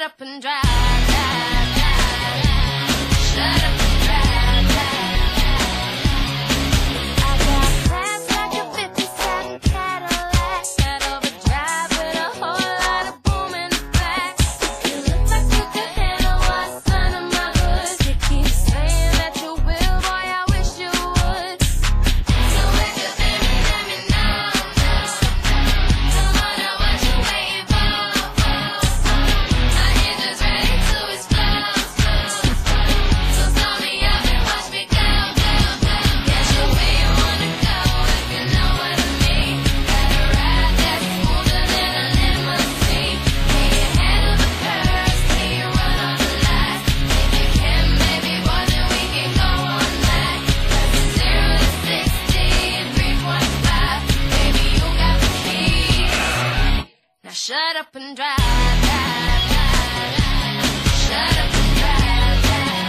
up and drive, drive, drive, drive. Shut up and drive, drive, drive. I got plans like a 57 Cadillac, that overdrive with a whole lot of boom in the back. You look like you could handle what's under my hood. You keep saying that you will, boy, I wish you would. So if you're there, let me know, come on, now what you waiting for? My engine's ready to explode, so start me up and watch me go, go, go. Get you where you wanna go, if you know what I mean. Got a ride that's smoother than a limousine. Can you handle the curves? Can you run on the lights? If you can, baby boy, then we can go all night. 'Cause it's 0 to 60 in 3.5. Baby, you got the key. Now shut up and drive, drive, drive, drive. Shut up and drive, drive,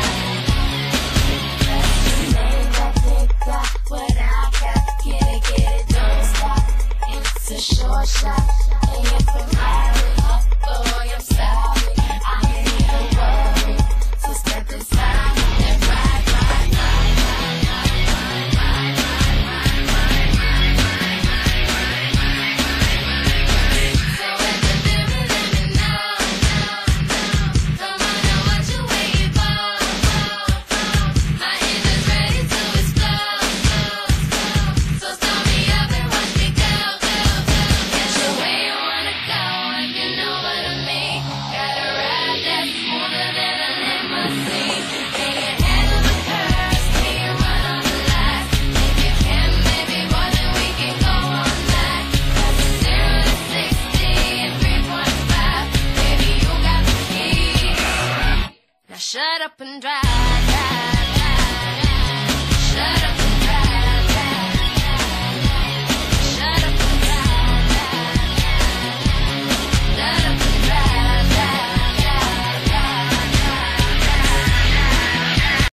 drive. That tic-toc, what I got, get it, don't stop. It's a short shot, and if I'm hurry up, boy, I'm sorry. I ain't even worried, so step inside and ride, ride, ride, ride, ride, ride, ride, ride, ride, ride, ride. So if you're there, let me know, come on, now what you waiting for? My engine's ready to explode, so start me up and watch me go, go, go. Get you where you wanna go, if you know what I mean. Got a ride that's smoother than a limousine. Can you handle the curves? Can you run on the lights? If you can, baby boy, then we can go all night. 'Cause it's 0 to 60 in 3.5. Baby, you got the key. Now shut up and drive.